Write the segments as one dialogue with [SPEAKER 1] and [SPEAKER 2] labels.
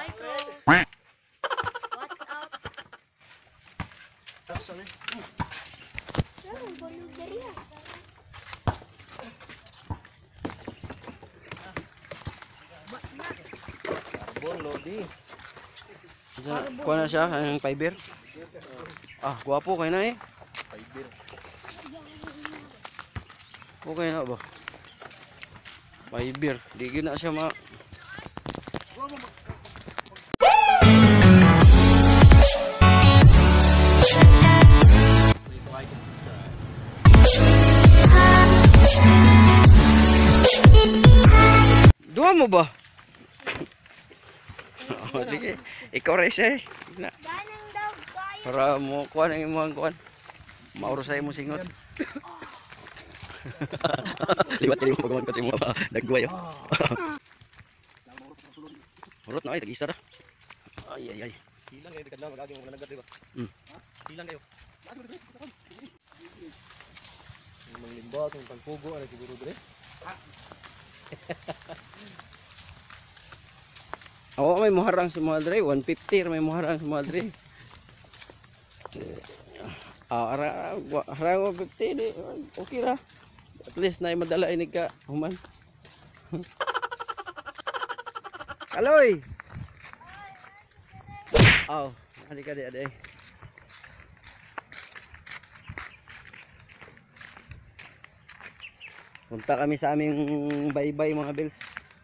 [SPEAKER 1] micro. What's up?
[SPEAKER 2] Carbon lodi.
[SPEAKER 3] Kuha na siya, ang fiber. Ah, guwapo kayo na eh.
[SPEAKER 2] Fiber.
[SPEAKER 3] Okay na ba? Fiber, di na siya ma...
[SPEAKER 2] Please like and subscribe.
[SPEAKER 3] Dua mo ba? Oh, sige, ikaw rin siya eh.
[SPEAKER 1] Ganang daw kayo.
[SPEAKER 3] Para mo kuha ng imong kuha. Mauro sa imong singot. Liwat kini mo pagawad ko sa mga dagway. Murot na ay tag-isa ra. Ay.
[SPEAKER 2] Hilang kayo kadlaw mag-agi mo nanagat diba? Hilang kayo. Yung limba, yung pagpugo ano siguro dire.
[SPEAKER 3] Oo, may muharang si mga dre, 150 may muharang si mga dre. Harang 150 di, okay ra. At least na madala ini ka human. Aloy. Aw, halika di ade. Punta kami sa aming baybay mga Bills.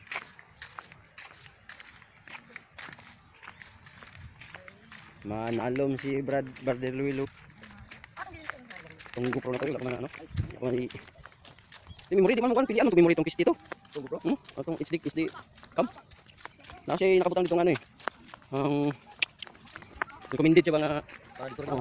[SPEAKER 3] Manalom si Brother Luilo. Tunggu pro na tayo lang ano. Ako ni memory di man mo kan pilihan mo memory tong pisti to.
[SPEAKER 2] Tunggu bro.
[SPEAKER 3] Atong HD kam. Na siya nakabutang dito ano eh. Recommended siya ba nga
[SPEAKER 2] Dito na ba?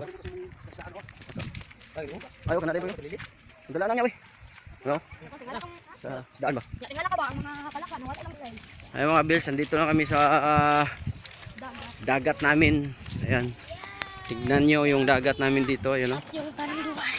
[SPEAKER 3] ayaw ka na dito. Dala na niya we. No? Sa daan ba?
[SPEAKER 1] Tingala ka ba ang mga palakan wala lang sila.
[SPEAKER 3] Ay mga Bills, andito na kami sa dagat namin. Ayan. Tignan nyo yung dagat namin dito, ayan o.
[SPEAKER 1] Yung tanduay.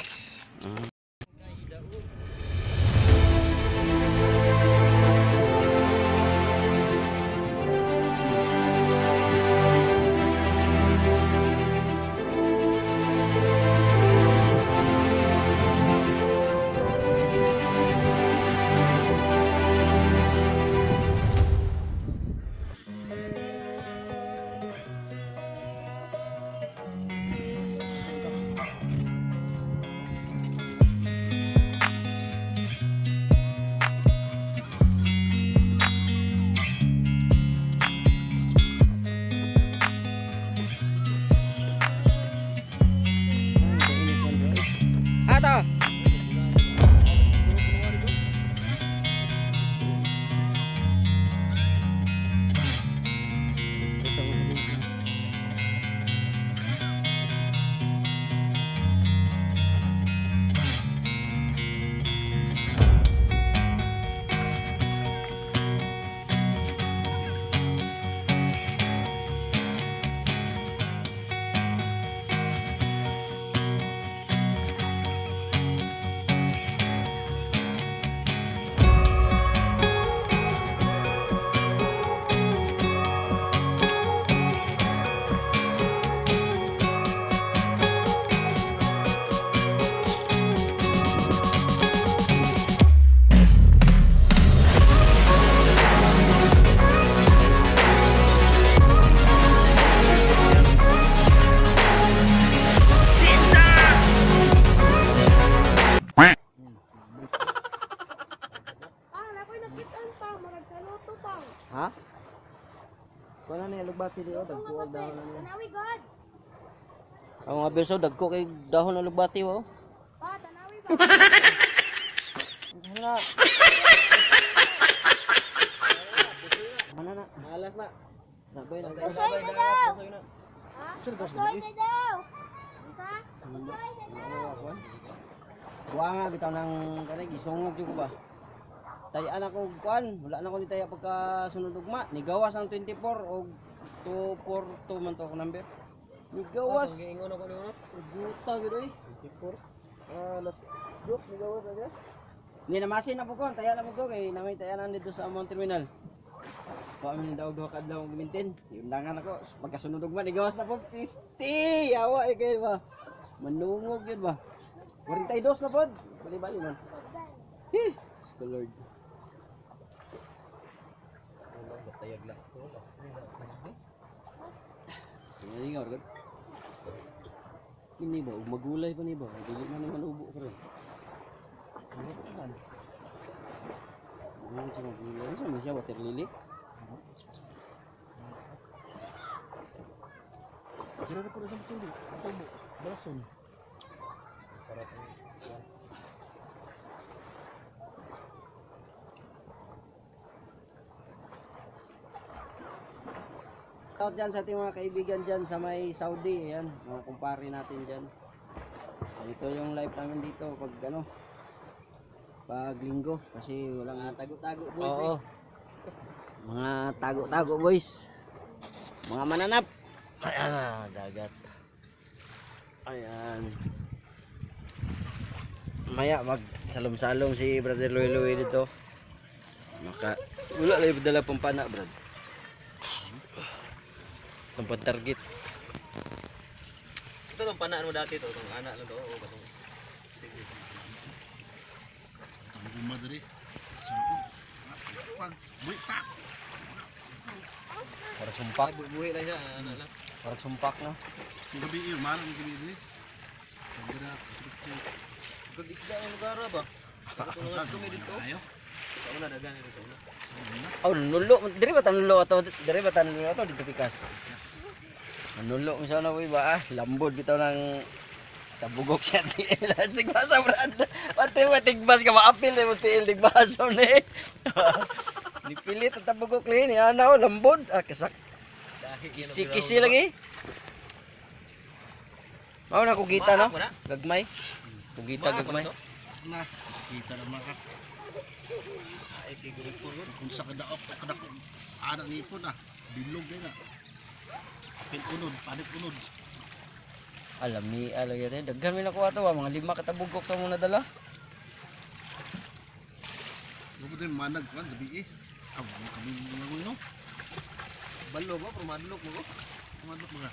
[SPEAKER 3] Ata! Ha? Kuha na niya lugbati di o, dagko dahon na niya.
[SPEAKER 1] Tanawi god.
[SPEAKER 3] Ang mga Bills o, dagko kay dahon na lugbati o.
[SPEAKER 1] Tanawi ba?
[SPEAKER 3] Ano na? Mana na?
[SPEAKER 2] Malas na.
[SPEAKER 3] Sabay na.
[SPEAKER 1] Usoy na daw. Ha? Usoy na daw. Isa? Usoy na daw.
[SPEAKER 3] Kuha nga bitaw ng kanay gisungog jud ko ba. Tayaan ako kuan, wala na ko ni taya pagka sunod ugma. Nigawas ang 24 og 242 man to ako number. Nigawas.
[SPEAKER 2] Giingon ako nimo.
[SPEAKER 3] Buta gid oy.
[SPEAKER 2] 24. Last drop nigawas aja.
[SPEAKER 3] Ni namasin na po ko, taya na po ko kay namay tayanan dito sa Mount Terminal. Kami daw duha ka daw gumintin. Iundangan ako pagkasunod ugma ni gawas na po pisti. Yawa kayo ba. Manungog yun ba. 42 na pod. Bali-bali man. Eh, Lord.
[SPEAKER 2] Batay glass to, last 3 na.
[SPEAKER 3] Sige nga organ. Ini ba magulay pa ni ba? Dili na naman ubo ko rin. Ano ba man? Ano siya magulay? Sa siya water lily?
[SPEAKER 1] Sira na po na sa tubo. Tubo. Balason.
[SPEAKER 2] Para
[SPEAKER 3] Out dyan sa ating mga kaibigan dyan sa may Saudi. Ayan, mga kumpare natin dyan. Ito yung live namin dito pag ano, pag linggo. Kasi walang tago-tago boys. Oo. Mga tago-tago boys. Mga mananap. Ayan na, dagat. Ayan. Maya mag-salom-salom si Brother Loy dito. Wala lang dala pampana, brad. Tempat target.
[SPEAKER 2] Sa itong panaan mo dati to, itong anak lang to, o batong sige.
[SPEAKER 1] Ang gumadari. Sungkog. Pag buwi pa.
[SPEAKER 3] Para sumpak.
[SPEAKER 2] Buhay lang siya, anak lang.
[SPEAKER 3] Para sumpak no.
[SPEAKER 1] Yung gabi yun, mahal ang gabi yun. Pagkira,
[SPEAKER 2] Pag isda yung lugar ba? Ito nga ito may dito.
[SPEAKER 1] Ayaw.
[SPEAKER 2] Sa una, dagan ito sa una.
[SPEAKER 3] Oh, nulo. Diri ba tanulo ato? Diri ba tanulo ato dito pikas? Nulo unsa na boy ba? Lambod bitaw ng tabugok siya ti elastic basa brad. Pati matigbas ka maapil mo ti ligbaso ni. Nipilit ang tabugok ni ana lambod. Kasak. Kisi lagi. Mao na kugita no? Gagmay. Kugita gagmay.
[SPEAKER 1] Na, kita naman ka.
[SPEAKER 2] Ay, tiguripon yun.
[SPEAKER 1] Kung sa kadaok, kadakong anak ni Ipon bilog din na. Apil unod, panik unod.
[SPEAKER 3] Alam ni yan. Daghan mi na ko ato mga 5 katabugok to mo nadala.
[SPEAKER 1] Huwag din manag ka, gabi eh. Kami mga no?
[SPEAKER 2] Balo ba? Pumadlok mo ko?
[SPEAKER 1] Manag mga.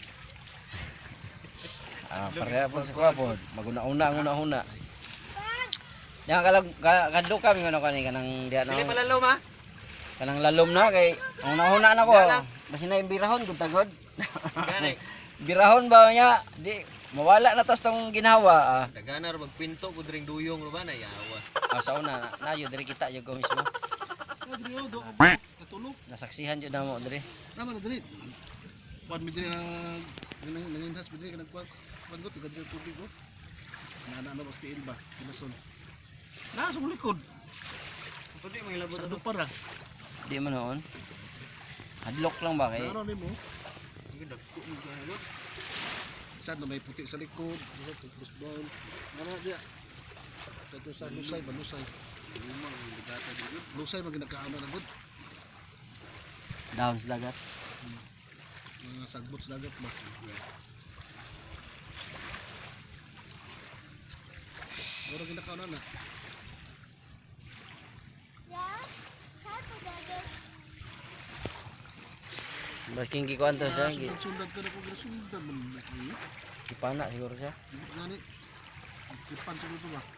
[SPEAKER 3] Pareha po sa kuwapod. Maguna-una. Yang kadlo kami ngono kanang diha
[SPEAKER 2] Dili
[SPEAKER 3] na.
[SPEAKER 2] palalaw ma?
[SPEAKER 3] Kanang lalom na kay una na ko. Basin na yung birahon gud tagod.
[SPEAKER 2] Gani.
[SPEAKER 3] Birahon ba niya? Di mawala na tas tong ginawa.
[SPEAKER 2] Dagana ro magpinto pud ring duyong ro ba na yawa.
[SPEAKER 3] Sa una nayo diri kita jud ko mismo.
[SPEAKER 1] Dili o, do ka natulog.
[SPEAKER 3] Nasaksihan jud namo diri.
[SPEAKER 1] Tama na dili. Kuan mi diri nangindas mi diri kanang kuan. Kuan ko tiga diri tubig ko. Nana na basta ilba, kilason. Na sa likod.
[SPEAKER 2] Pwede mo ilabot
[SPEAKER 1] Sa
[SPEAKER 2] ito.
[SPEAKER 1] para.
[SPEAKER 3] Di man noon. Hadlok lang ba kay?
[SPEAKER 1] Naroon mo.
[SPEAKER 2] Sige, dagko mo gano.
[SPEAKER 1] Isa na may puti sa likod, isa tuplos brown. Mana dia? Ito sa lusay, balusay. Lumang ligata dito. Lusay maginakaano na gud.
[SPEAKER 3] Down sa dagat.
[SPEAKER 1] Mga sagbot sa dagat ba? Yes. Mura ginakaano na.
[SPEAKER 3] Basking gikuan to siya.
[SPEAKER 1] Sundan ka na kung sundan man na kayo.
[SPEAKER 3] Gipana siguro siya.
[SPEAKER 1] Gani. Kipan sa ito ba?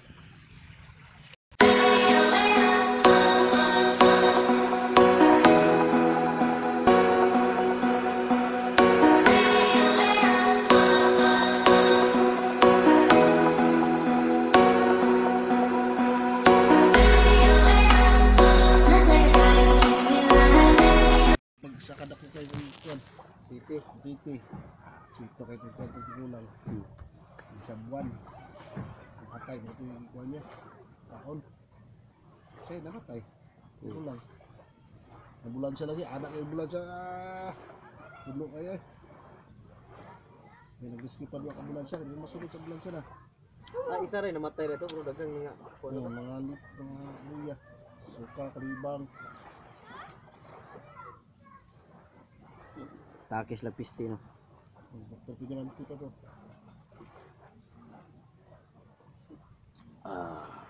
[SPEAKER 1] Pagsakad ako kayo ng kuwan. Titi. Sito kayo ng kuwan tigulang. Isang buwan. Nakatay mo ito yung kuwan niya. Taon. Kasi nakatay. Ito lang. Ambulansya lagi. Anak ng ambulansya. Tulo kayo eh. May nag-skipan yung ambulansya. Hindi masunod sa ambulansya na.
[SPEAKER 2] Isa rin namatay rito bro, dagang nga.
[SPEAKER 1] Mga luya. Suka, kalibang.
[SPEAKER 3] Takis lang pisti no.
[SPEAKER 1] Doktor pinyaman kita to.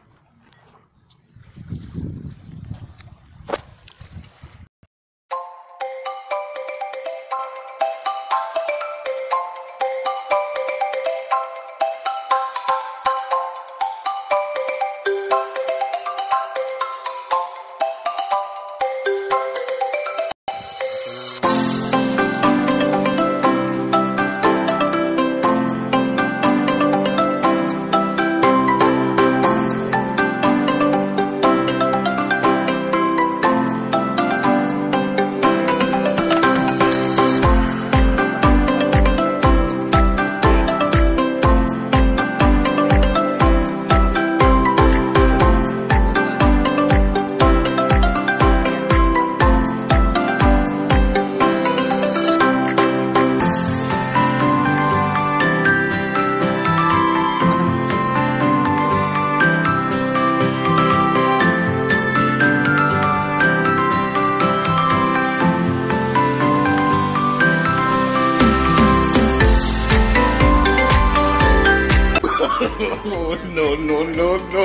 [SPEAKER 4] Oh, no, no, no, no.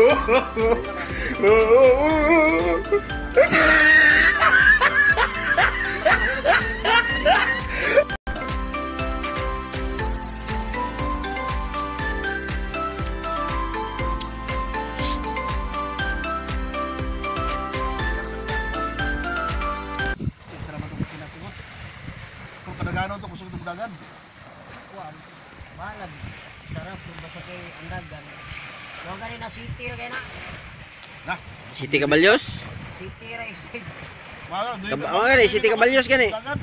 [SPEAKER 1] Salamat ang kinatuwa. Kung padagano to, kusog ito padagan.
[SPEAKER 5] Kuan. Balad. Sarap kung basta kay andagan. Huwag ka rin na city ra kay na.
[SPEAKER 3] City Caballos.
[SPEAKER 5] City ra estate.
[SPEAKER 1] Wala,
[SPEAKER 3] Oh, gani, City Caballos gani.
[SPEAKER 1] Padagan.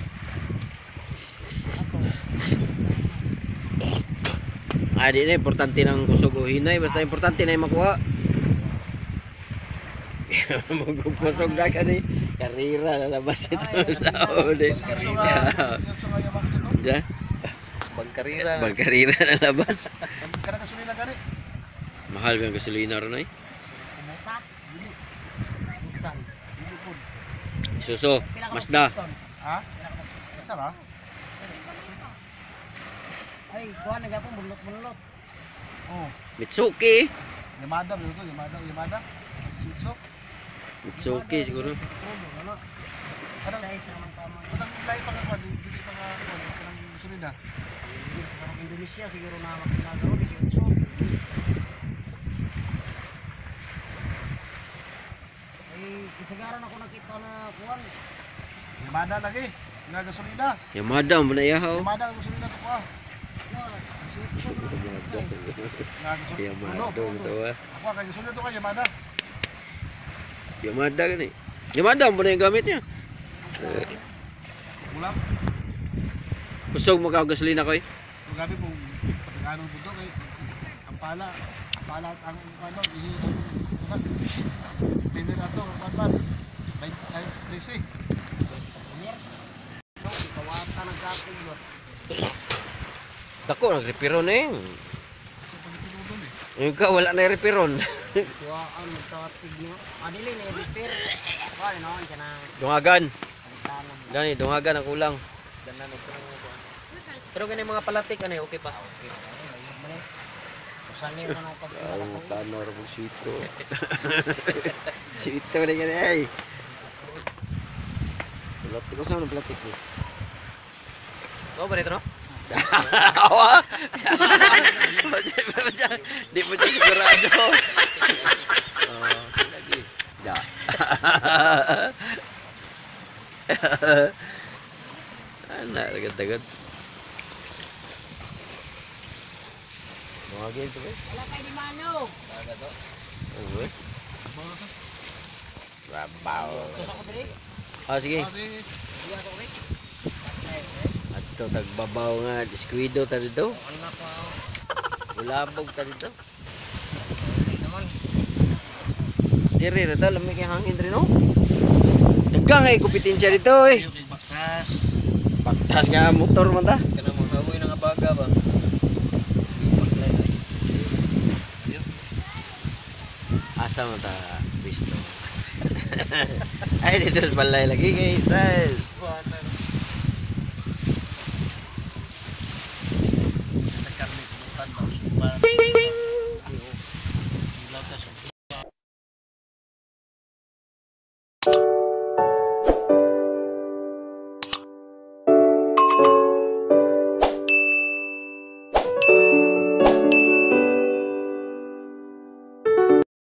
[SPEAKER 3] Di na importante ng kusog o hinay, basta importante na yung makuha. Magkusog na ka ni. Karira lalabas ito sa uli.
[SPEAKER 1] Yung nga yaman dito.
[SPEAKER 3] Diyan,
[SPEAKER 2] Pagkarira.
[SPEAKER 3] magkarira lalabas.
[SPEAKER 1] Kana kasulina gani.
[SPEAKER 3] Mahal kang gasolina ron ay.
[SPEAKER 5] Kumuta.
[SPEAKER 1] Dili,
[SPEAKER 5] Nissan.
[SPEAKER 1] dili po.
[SPEAKER 3] Isuso,
[SPEAKER 5] Pila ka
[SPEAKER 3] Mazda.
[SPEAKER 5] piston?
[SPEAKER 1] Ha? Sara?
[SPEAKER 5] Ay, kuan nagapon bunlot-bunlot.
[SPEAKER 1] Oh,
[SPEAKER 3] Mitsuki.
[SPEAKER 1] Yamada dito, Yamada. Sitso.
[SPEAKER 3] Mitsuki siguro.
[SPEAKER 5] Tulo, ano?
[SPEAKER 1] Ano?
[SPEAKER 5] Size naman tama.
[SPEAKER 1] Kanang lahi pa nga dili pa nga kanang gasolina.
[SPEAKER 5] Parang Indonesia siguro na makinagawa di siya. Ay, isagaran ako nakita na kuan.
[SPEAKER 1] Yamada lagi. Nga gasolina.
[SPEAKER 3] Yamada mo na iyahaw.
[SPEAKER 1] Yamada ang gasolina to pa. Nga gasolina.
[SPEAKER 3] Yamada ito ah.
[SPEAKER 1] Ako kay gasolina to kay Yamada.
[SPEAKER 3] Yamada gani. Yamada mo na yung gamit niya.
[SPEAKER 1] Mula.
[SPEAKER 3] Kusog mo ka gasolina ko eh.
[SPEAKER 1] Kung gabi po pagkano dito kay ang pala ang ano pwede na to ang panpan. Ay, DC.
[SPEAKER 5] Kawata nagkapulot.
[SPEAKER 3] Dako nagrepiron eh.
[SPEAKER 1] So pag pinudon
[SPEAKER 3] Yung ka wala na repiron.
[SPEAKER 5] Kuhaan magtatig niyo. Adili na repair. Kuhaan no, ka na
[SPEAKER 3] Dungagan.
[SPEAKER 5] tanong.
[SPEAKER 3] Gani, dungagan ang kulang.
[SPEAKER 2] Pero ganyan mga palatik, ano okay pa?
[SPEAKER 5] Usanin mo na pag
[SPEAKER 3] Ang tanor mo sito. Sito na gani ay. Palatik ko sa mga palatik mo.
[SPEAKER 2] Oo ba nito, no?
[SPEAKER 3] Awa. Di mo dyan sigurado. Lagi. Da. Anak, agad-agad. Mga ganito ba?
[SPEAKER 5] wala kay di mano.
[SPEAKER 3] Oo eh. Rabaw.
[SPEAKER 5] Sus ako diri.
[SPEAKER 3] Ah, sige.
[SPEAKER 1] kasi
[SPEAKER 5] Iya ko rin.
[SPEAKER 3] Ato tagbabaw nga. Squido ta dito.
[SPEAKER 5] Ano na ko.
[SPEAKER 3] Bulabog ta dito.
[SPEAKER 5] Okay naman.
[SPEAKER 3] Diri na ta. Lamig yung hangin rin no? Dagang ay kompetensya dito eh.
[SPEAKER 2] Yung baktas.
[SPEAKER 3] Baktas nga motor man ta.
[SPEAKER 2] Kana mo haboy ng abaga ba?
[SPEAKER 3] Asa mo ta pisto. Ay dito sa balay lagi kay size.
[SPEAKER 2] Nagkarne pulutan daw. Parang ilaw ta